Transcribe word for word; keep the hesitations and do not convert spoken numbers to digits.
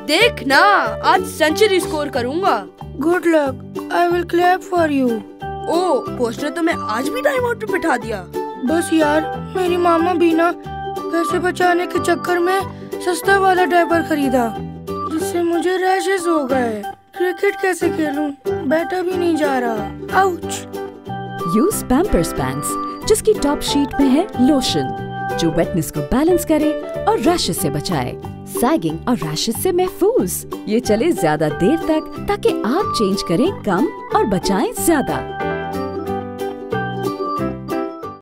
देख ना, आज सेंचुरी स्कोर करूंगा। Good luck, I will clap for you. Oh, coach ने तुम्हें आज भी टाइम आउट पे बिठा दिया। बस यार, मेरी मामा भी ना पैसे बचाने के चक्कर में सस्ता वाला डायपर खरीदा, जिससे मुझे रैशेस हो गए। क्रिकेट कैसे खेलूं? बैठा भी नहीं जा रहा। आउच। यूज पैम्पर्स पैंट्स, जिसकी टॉप शीट में है लोशन, जो वेटनेस को बैलेंस करे और रैशेस से बचाए। सैगिंग और रैशेस से महफूज। ये चले ज्यादा देर तक ताकि आप चेंज करें कम और बचाएं ज्यादा।